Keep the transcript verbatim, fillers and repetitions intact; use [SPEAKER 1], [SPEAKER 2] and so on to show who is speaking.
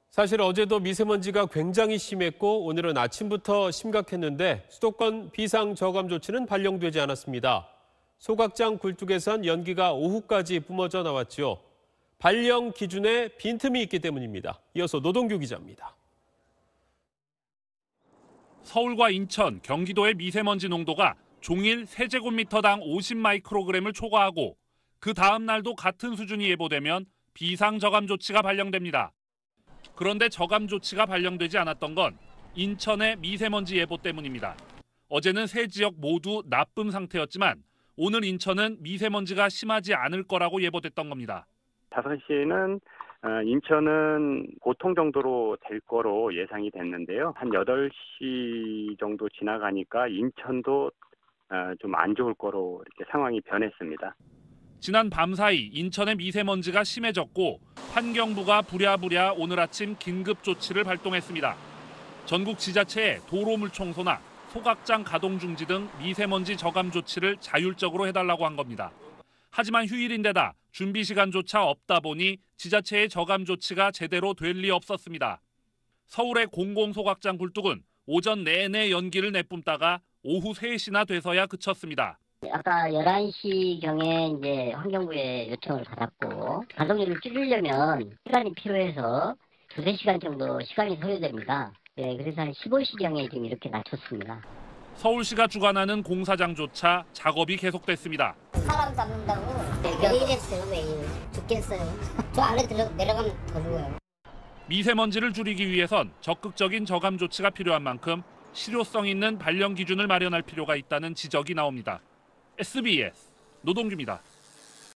[SPEAKER 1] 사실 어제도 미세먼지가 굉장히 심했고 오늘은 아침부터 심각했는데 수도권 비상저감 조치는 발령되지 않았습니다. 소각장 굴뚝에선 연기가 오후까지 뿜어져 나왔죠. 발령 기준에 빈틈이 있기 때문입니다. 이어서 노동규 기자입니다.
[SPEAKER 2] 서울과 인천, 경기도의 미세먼지 농도가 종일 세제곱미터당 오십 마이크로그램을 초과하고 그 다음 날도 같은 수준이 예보되면 비상저감 조치가 발령됩니다. 그런데 저감 조치가 발령되지 않았던 건 인천의 미세먼지 예보 때문입니다. 어제는 세 지역 모두 나쁨 상태였지만 오늘 인천은 미세먼지가 심하지 않을 거라고 예보됐던 겁니다.
[SPEAKER 3] 다섯 시는 인천은 보통 정도로 될 거로 예상이 됐는데요. 한 여덟 시 정도 지나가니까 인천도 좀 안 좋을 거로 이렇게 상황이 변했습니다.
[SPEAKER 2] 지난 밤 사이 인천의 미세먼지가 심해졌고 환경부가 부랴부랴 오늘 아침 긴급 조치를 발동했습니다. 전국 지자체에 도로물 청소나 소각장 가동 중지 등 미세먼지 저감 조치를 자율적으로 해달라고 한 겁니다. 하지만 휴일인데다 준비 시간조차 없다 보니 지자체의 저감 조치가 제대로 될 리 없었습니다. 서울의 공공소각장 굴뚝은 오전 내내 연기를 내뿜다가 오후 세 시나 돼서야 그쳤습니다.
[SPEAKER 4] 아까 열한 시경에 이제 환경부에 요청을 받았고 가동률을 줄이려면 시간이 필요해서 두세 시간 정도 시간이 소요됩니다. 네, 그래서 한 십오 시경에 지금 이렇게 낮췄습니다.
[SPEAKER 2] 서울시가 주관하는 공사장조차 작업이 계속됐습니다.
[SPEAKER 5] 사람 잡는다고 매일 했어요. 매일 죽겠어요. 저 안에 들어 내려가면 더 죽어요.
[SPEAKER 2] 미세먼지를 줄이기 위해선 적극적인 저감 조치가 필요한 만큼 실효성 있는 발령 기준을 마련할 필요가 있다는 지적이 나옵니다. 에스비에스 노동규입니다.